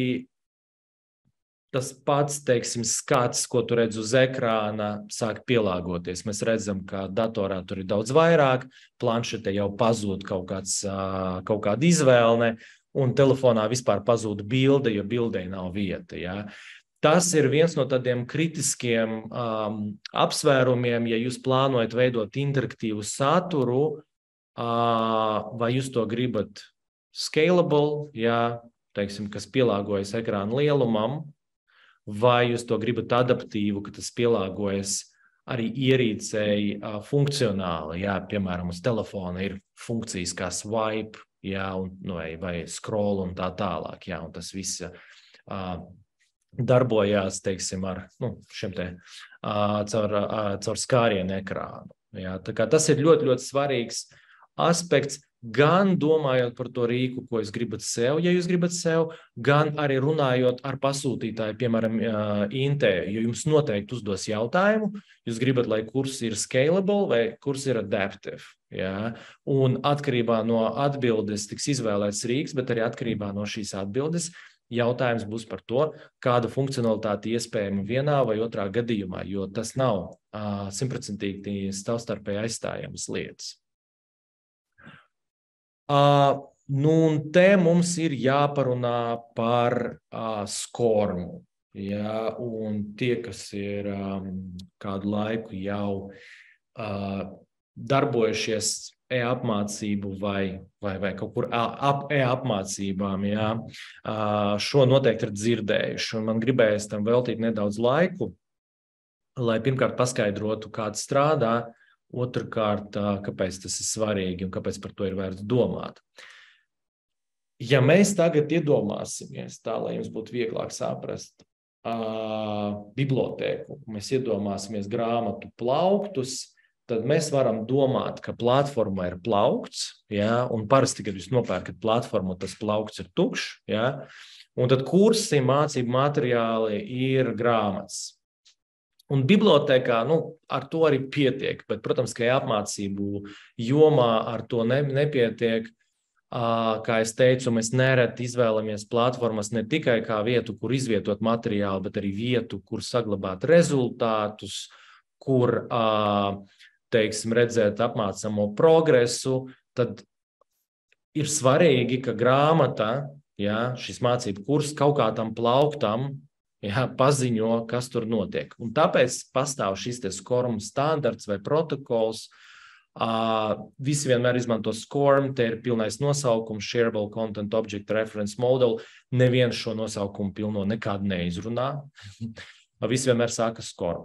tas pats, teiksim, skats, ko tu redz uz ekrāna, sāk pielāgoties. Mēs redzam, ka datorā tur ir daudz vairāk, planšete jau pazūd kaut, kāds, kaut kāda izvēle, un telefonā vispār pazūd bilde, jo bildei nav vieta. Ja? Tas ir viens no tādiem kritiskiem um, apsvērumiem, ja jūs plānojat veidot interaktīvu saturu, uh, vai jūs to gribat scalable, ja, teiksim, kas pielāgojas ekrāna lielumam, vai jūs to gribat adaptīvu, ka tas pielāgojas arī ierīcei uh, funkcionāli. Jā, piemēram, uz telefona ir funkcijas kā swipe, jā, un, nu, vai, vai scroll un tā tālāk. Jā, un tas viss uh, darbojās, teiksim, ar nu, šiem te uh, caur, uh, caur skārienu ekrānu. Jā, tā kā tas ir ļoti, ļoti svarīgs aspekts, gan domājot par to rīku, ko jūs gribat sev, ja jūs gribat sev, gan arī runājot ar pasūtītāju, piemēram, Intē, jo jums noteikti uzdos jautājumu, jūs gribat, lai kurs ir scalable vai kurs ir adaptive. Ja? Un atkarībā no atbildes tiks izvēlēts rīks, bet arī atkarībā no šīs atbildes jautājums būs par to, kāda funkcionalitāte iespējama vienā vai otrā gadījumā, jo tas nav simtprocentīgi savstarpēji aizstājamas lietas. Uh, nu, un te mums ir jāparunā par uh, skormu. Ja? Un tie, kas ir um, kādu laiku jau uh, darbojušies e-apmācību vai, vai, vai kaut kur ap e-apmācībām, ja? uh, šo noteikti ir dzirdējuši. Un man gribējās tam veltīt nedaudz laiku, lai pirmkārt paskaidrotu, kāds strādā, otrkārt, kāpēc tas ir svarīgi un kāpēc par to ir vērts domāt. Ja mēs tagad iedomāsimies, tā lai jums būtu vieglāk saprast, uh, bibliotēku, mēs iedomāsimies grāmatu plauktus, tad mēs varam domāt, ka platforma ir plaukts, ja? Un parasti, kad jūs nopērkat platformu, tas plaukts ir tukšs, ja? Un tad kursi, mācību materiāli ir grāmatas. Un bibliotēkā, nu, ar to arī pietiek, bet, protams, ka apmācību jomā ar to ne, nepietiek. Kā es teicu, mēs nereti izvēlamies platformas ne tikai kā vietu, kur izvietot materiālu, bet arī vietu, kur saglabāt rezultātus, kur, teiksim, redzēt apmācamo progresu. Tad ir svarīgi, ka grāmata, ja, šis mācību kurs kaut kā tam plauktam, jā, paziņo, kas tur notiek. Un tāpēc pastāv šis te SCORM standarts vai protokols. Uh, visi vienmēr izmanto SCORM, te ir pilnais nosaukums, Shareable Content Object Reference Model. Neviens šo nosaukumu pilno nekad neizrunā. Visi vienmēr sāka SCORM.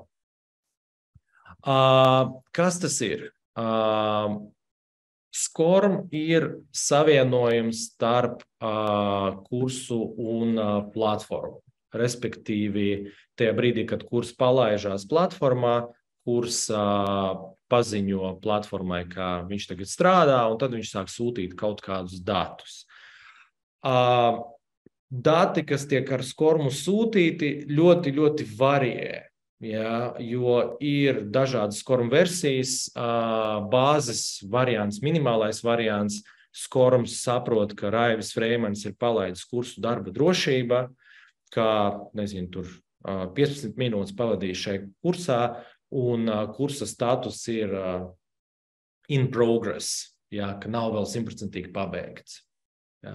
Uh, kas tas ir? Uh, SCORM ir savienojums starp uh, kursu un uh, platformu. Respektīvi, tajā brīdī, kad kurs palaižās platformā, kurs uh, paziņo platformai, kā viņš tagad strādā, un tad viņš sāk sūtīt kaut kādus datus. Uh, dati, kas tiek ar SCORMu sūtīti, ļoti, ļoti variē, ja, jo ir dažādas SCORM versijas, uh, bāzes variants, minimālais variants. SCORMs saprot, ka Raivis Freimans ir palaidis kursu darba drošība, kā, nezinu, tur piecpadsmit minūtes pavadīju šajā kursā, un kursa status ir in progress, jā, ka nav vēl simtprocentīgi pabeigts. Jā.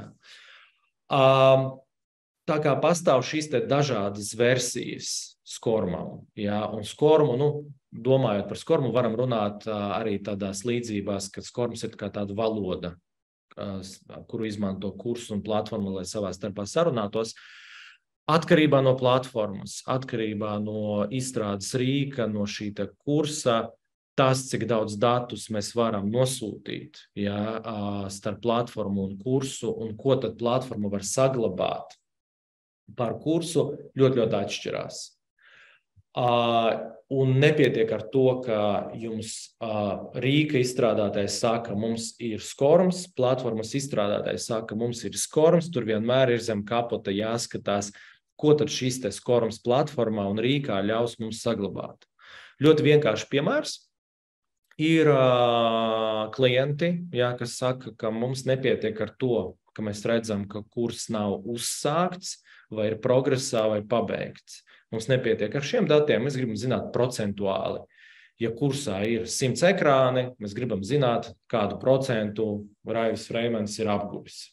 Tā kā pastāv šīs te dažādas versijas SCORMam, jā, un SCORMu, nu, domājot par SCORMu, varam runāt arī tādās līdzībās, ka SCORMs ir kā tāda valoda, kuru izmanto kursu un platformu, lai savā starpā sarunātos. Atkarībā no platformas, atkarībā no izstrādes rīka, no šī kursa, tas, cik daudz datus mēs varam nosūtīt, ja, starp platformu un kursu, un ko tad platforma var saglabāt par kursu, ļoti, ļoti atšķirās. Un nepietiek ar to, ka jums rīka izstrādātājs saka, mums ir SCORMs, platformas izstrādātājs saka, mums ir SCORMs, tur vienmēr ir zem kapota jāskatās, ko tad šis te SCORMs platformā un rīkā ļaus mums saglabāt. Ļoti vienkārši piemērs ir uh, klienti, jā, kas saka, ka mums nepietiek ar to, ka mēs redzam, ka kurs nav uzsākts, vai ir progresā, vai pabeigts. Mums nepietiek ar šiem datiem, mēs gribam zināt procentuāli. Ja kursā ir simts ekrāni, mēs gribam zināt, kādu procentu Raivis Freimans ir apguvis.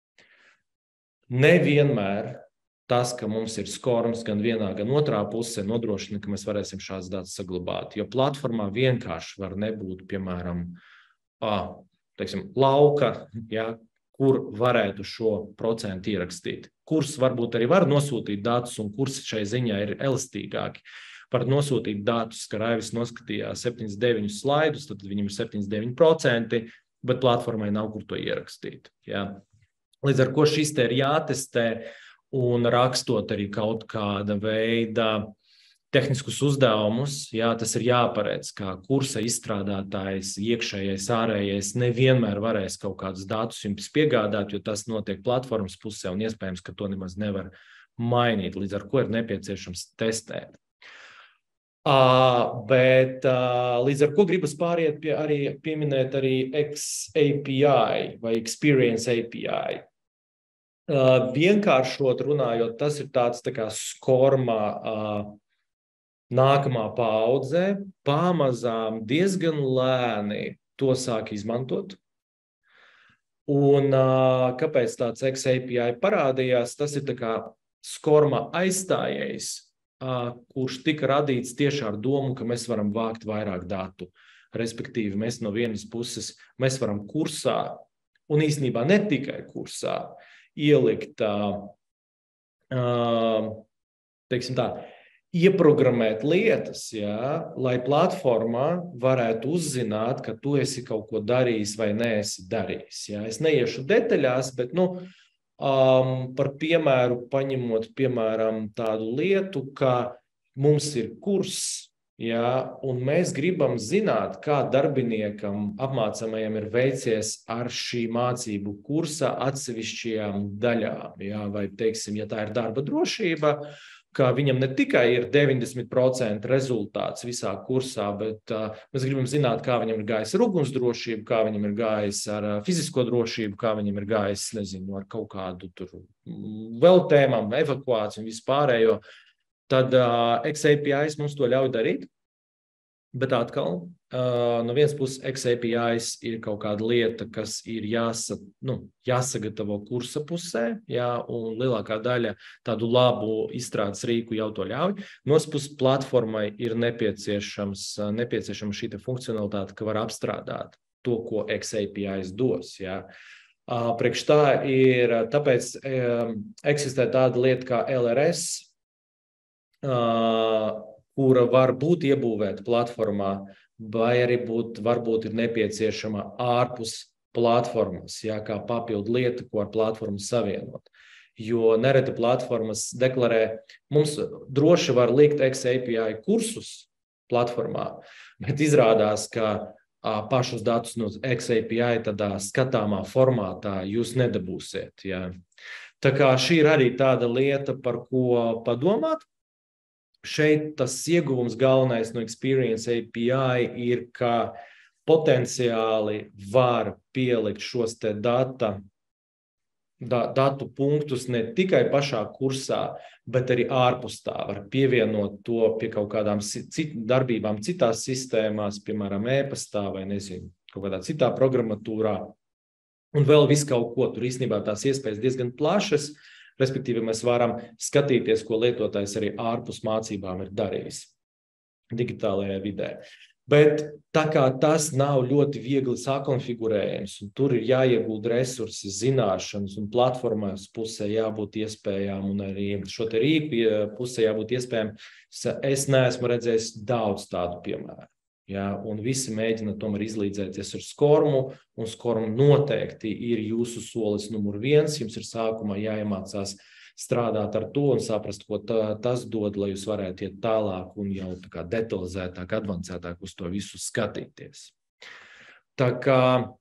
Nevienmēr tas, ka mums ir SCORMs gan vienā, gan otrā pusē, nodrošina, ka mēs varēsim šādas datus saglabāt. Jo platformā vienkārši var nebūt, piemēram, ā, teiksim, lauka, ja, kur varētu šo procentu ierakstīt. Kurs varbūt arī var nosūtīt datus, un kurs šai ziņā ir elastīgāki. Var nosūtīt datus, ka Raivis noskatījās septiņdesmit deviņus slaidus, tad viņam ir septiņdesmit deviņi procenti, bet platformai nav kur to ierakstīt. Ja. Līdz ar ko šis te ir jātestē, un rakstot arī kaut kāda veida tehniskus uzdevumus, jā, tas ir jāparedz, kā kursa izstrādātājs, iekšējais, ārējais nevienmēr varēs kaut kādus datus jums piegādāt, jo tas notiek platformas pusē un iespējams, ka to nemaz nevar mainīt, līdz ar ko ir nepieciešams testēt. Uh, bet uh, līdz ar ko gribas pāriet pie arī pieminēt arī X A P I vai Experience A P I. Uh, vienkāršot runājot, tas ir tāds tā kā skorma uh, nākamā paudze, pamazām diezgan lēni to sāk izmantot. Un uh, kāpēc tāds X A P I parādījās, tas ir tā kā skorma aizstājējs, Uh, kurš tika radīts tieši ar domu, ka mēs varam vākt vairāk datu. Respektīvi, mēs no vienas puses, mēs varam kursā, un īstenībā ne tikai kursā, ielikt, uh, uh, teiksim tā, ieprogrammēt lietas, jā, lai platformā varētu uzzināt, ka tu esi kaut ko darījis vai neesi darījis. Jā. Es neiešu detaļās, bet, nu, Um, par piemēru paņemot, piemēram, tādu lietu, ka mums ir kurs, jā, un mēs gribam zināt, kā darbiniekam apmācamajam ir veicies ar šī mācību kursa atsevišķajām daļām, jā, vai, teiksim, ja tā ir darba drošība, ka viņam ne tikai ir deviņdesmit procenti rezultāts visā kursā, bet uh, mēs gribam zināt, kā viņam ir gājis ar ugunsdrošību, kā viņam ir gājis ar uh, fizisko drošību, kā viņam ir gājis, nezinu, ar kaut kādu tur vēl tēmām, evakuāciju un vispārējo, tad uh, X A P Is mums to ļauj darīt. Bet atkal, uh, no vienas puses X A P Is ir kaut kāda lieta, kas ir jāsa, nu, jāsagatavo kursa pusē, jā, un lielākā daļa tādu labu izstrādes rīku jau to ļauj. No otras puses platformai ir nepieciešams, nepieciešama šī funkcionalitāte, ka var apstrādāt to, ko X A P Is dos. Jā. Uh, priekš tā ir, tāpēc um, eksistē tāda lieta kā L R S, uh, kura var būt iebūvēta platformā, vai arī būt, varbūt ir nepieciešama ārpus platformas, jā, kā papildu lieta, ko ar platformu savienot. Jo nereti platformas deklarē, mums droši var likt X A P I kursus platformā, bet izrādās, ka a, pašus datus no X A P I tādā skatāmā formātā jūs nedabūsiet. Jā. Tā kā šī ir arī tāda lieta, par ko padomāt. Šeit tas ieguvums galvenais no Experience A P I ir, ka potenciāli var pielikt šos te data, da, datu punktus ne tikai pašā kursā, bet arī ārpus tā. Var pievienot to pie kaut kādām cit, darbībām citās sistēmās, piemēram, e-pastā vai, nezinu, kaut kādā citā programmatūrā. Un vēl visu kaut ko. Tur īstenībā tās iespējas diezgan plašas. Respektīvi, mēs varam skatīties, ko lietotājs arī ārpus mācībām ir darījis digitālajā vidē. Bet tā kā tas nav ļoti viegli sakonfigurējams, un tur ir jāiegulda resursi, zināšanas, un platformās pusē jābūt iespējām, un arī šo te rīku pusē jābūt iespējām, es neesmu redzējis daudz tādu piemēru. Ja, un visi mēģina tomēr izlīdzēties ar skormu, un skormu noteikti ir jūsu solis numur viens. Jums ir sākumā jāiemācās strādāt ar to un saprast, ko tā, tas dod, lai jūs varētu iet tālāk un jau tā kā detalizētāk, advancētāk uz to visu skatīties. Tā kā,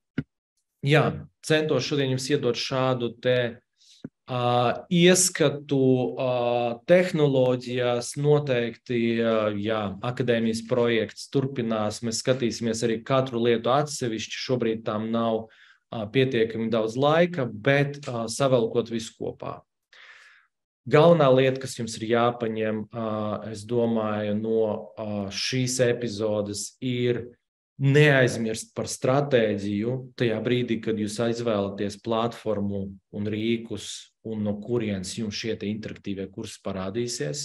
jā, centos šodien jums iedot šādu te Uh, ieskatu uh, tehnoloģijās noteikti, uh, jā, akadēmijas projekts turpinās, mēs skatīsimies arī katru lietu atsevišķi, šobrīd tām nav uh, pietiekami daudz laika, bet uh, savelkot visu kopā. Galvenā lieta, kas jums ir jāpaņem, uh, es domāju, no uh, šīs epizodes ir neaizmirst par stratēģiju tajā brīdī, kad jūs aizvēlaties platformu un rīkus un no kurienes jums šie te interaktīvie kursi parādīsies.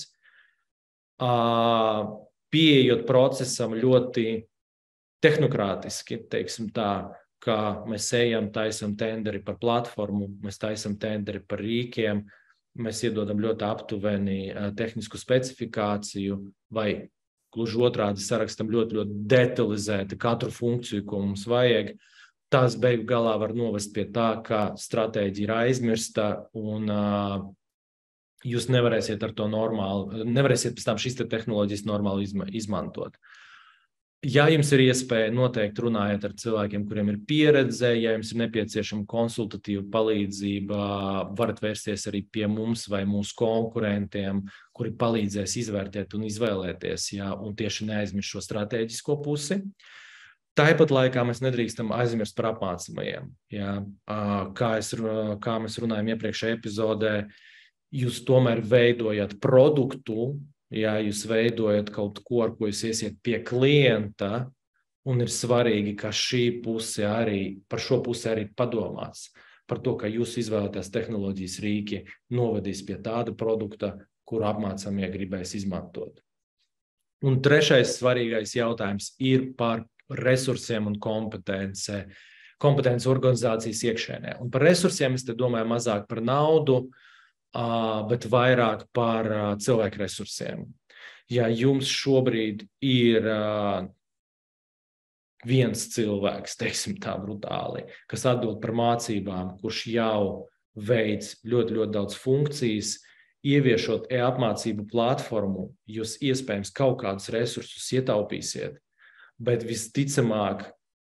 Pieejot procesam ļoti tehnokrātiski, teiksim tā, kā mēs ejam, taisam tenderi par platformu, mēs taisam tenderi par rīkiem, mēs iedodam ļoti aptuveni tehnisku specifikāciju vai gluži otrādi sarakstam ļoti, ļoti detalizēti katru funkciju, ko mums vajag. Tas beigu galā var novest pie tā, ka stratēģija ir aizmirsta un uh, jūs nevarēsiet ar to normāli, nevarēsiet pēc tam šīs te tehnoloģijas normāli izma, izmantot. Ja jums ir iespēja, noteikti runājiet ar cilvēkiem, kuriem ir pieredze, ja jums ir nepieciešama konsultatīva palīdzība, varat vērsties arī pie mums vai mūsu konkurentiem, kuri palīdzēs izvērtēt un izvēlēties, ja, un tieši neaizmirst šo stratēģisko pusi. Tāpat laikā mēs nedrīkstam aizmirst par apmācamajiem. Ja. Kā, es, kā mēs runājam iepriekšējā epizodē, jūs tomēr veidojat produktu, ja jūs veidojat kaut ko, ar ko jūs iesiet pie klienta, un ir svarīgi, ka šī puse arī, par šo pusi arī padomās, par to, ka jūs izvēlētās tehnoloģijas rīki novedīs pie tāda produkta, kuru apmācamie gribēs izmantot. Un trešais svarīgais jautājums ir par resursiem un kompetence, kompetence organizācijas iekšēnē. Un par resursiem es te domāju mazāk par naudu, bet vairāk par cilvēku resursiem. Ja jums šobrīd ir viens cilvēks, teiksim tā brutāli, kas atbild par mācībām, kurš jau veids ļoti, ļoti daudz funkcijas, ieviešot e-apmācību platformu, jūs iespējams kaut kādus resursus ietaupīsiet, bet visticamāk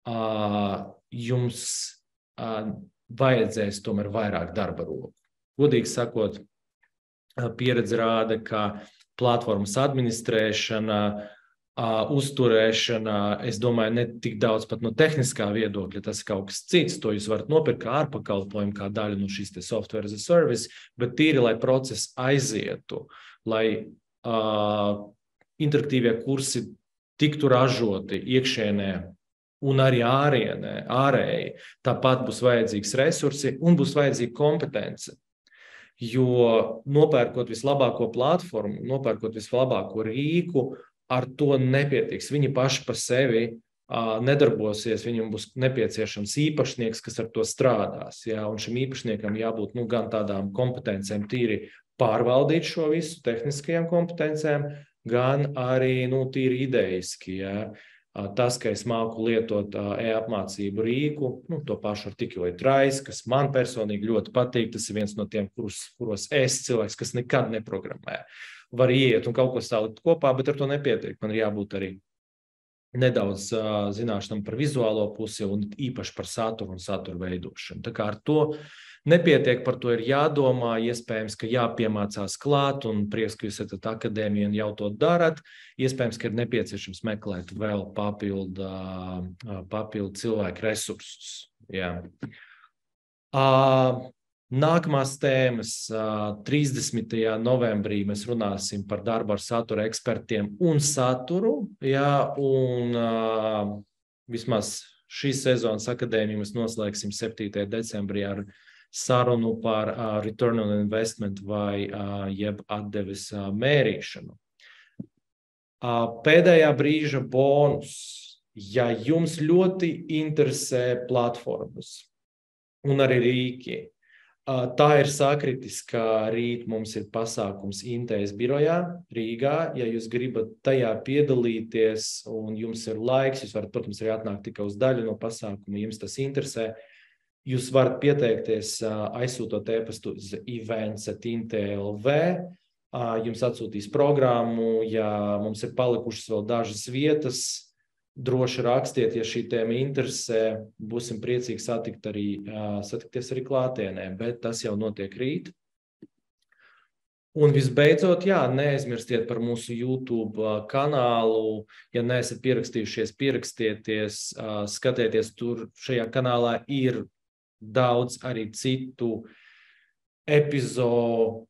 jums vajadzēs tomēr vairāk darba roku. Godīgi sakot, pieredze rāda, ka platformas administrēšana, uzturēšana, es domāju, ne tik daudz pat no tehniskā viedokļa, tas ir kaut kas cits, to jūs varat nopirkt kā ārpakalpojumu, kā daļu no šīs te software as a service, bet tīri, lai process aizietu, lai uh, interaktīvie kursi tiktu ražoti iekšēnē un arī ārienē, ārēji, tāpat būs vajadzīgs resursi un būs vajadzīga kompetence. Jo nopērkot vislabāko platformu, nopērkot vislabāko rīku, ar to nepietiks. Viņi paši pa sevi uh, nedarbosies, viņam būs nepieciešams īpašnieks, kas ar to strādās. Ja? Un šim īpašniekam jābūt nu, gan tādām kompetencēm tīri pārvaldīt šo visu, tehniskajām kompetencēm, gan arī nu, tīri idejiski. Ja? Tas, ka es māku lietot e-apmācību rīku, nu, to pašu Articulate Rise, kas man personīgi ļoti patīk, tas ir viens no tiem, kuros, kuros es cilvēks, kas nekad neprogrammē, var iet un kaut ko salikt kopā, bet ar to nepietiek. Man ir jābūt arī nedaudz uh, zināšanām par vizuālo pusi un īpaši par saturu un satura veidošanu. Tā kā ar to nepietiek, par to ir jādomā, iespējams, ka jāpiemācās klāt un prieks, ka jūs esat akadēmija un jau to darat. Iespējams, ka ir nepieciešams meklēt vēl papildu, papildu cilvēku resursus. Jā. Nākamās tēmas trīsdesmitajā novembrī mēs runāsim par darbu ar satura ekspertiem un saturu. Jā, un vismaz šīs sezonas akadēmiju mēs noslēgsim septītajā decembrī ar sarunu par uh, return on investment vai uh, jeb atdeves uh, mērīšanu. Uh, pēdējā brīža bonus, ja jums ļoti interesē platformas un arī rīki, uh, tā ir sakritis, ka rīt mums ir pasākums Intejas birojā Rīgā. Ja jūs gribat tajā piedalīties un jums ir laiks, jūs varat, protams, arī atnākt tikai uz daļu no pasākuma, jums tas interesē. Jūs varat pieteikties, aizsūtot e-pastu uz events at inte dot el ve. Jums atsūtīs programmu, ja mums ir palikušas vēl dažas vietas, droši rakstiet, ja šī tēma interesē, būsim priecīgi satikt arī, satikties arī klātienē, bet tas jau notiek rīt. Un visbeidzot, jā, neaizmirstiet par mūsu YouTube kanālu. Ja neesat pierakstījušies, pierakstieties, skatieties, tur šajā kanālā ir daudz arī citu epizožu,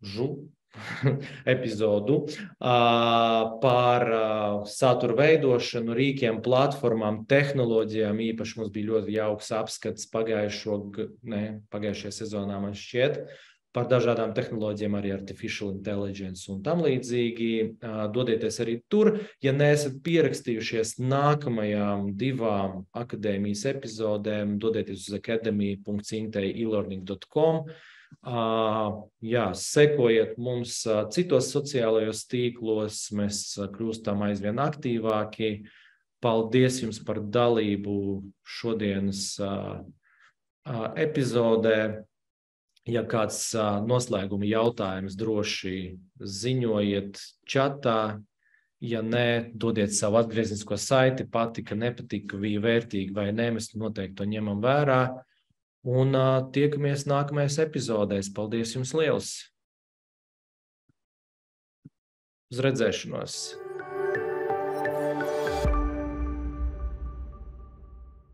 epizodu uh, par uh, satura veidošanu, rīkiem, platformām, tehnoloģijām. Īpaši mums bija ļoti jauks apskats pagājušo, ne, pagājušajā sezonā, man šķiet, par dažādām tehnoloģijām, arī artificial intelligence un tam līdzīgi. Uh, dodieties arī tur. Ja neesat pierakstījušies nākamajām divām akadēmijas epizodēm, dodieties uz academy dot inte e learning dot com. Uh, jā, sekojiet mums uh, citos sociālajos tīklos, mēs uh, kļūstam aizvien aktīvāki. Paldies jums par dalību šodienas uh, uh, epizodē. Ja kāds noslēguma jautājums, droši ziņojiet čatā. Ja nē, dodiet savu atgrieznisko saiti, patika, nepatika, bija vērtīgi vai nē, mēs noteikti to ņemam vērā. Un uh, tiekamies nākamajās epizodēs. Paldies jums liels! Uz redzēšanos!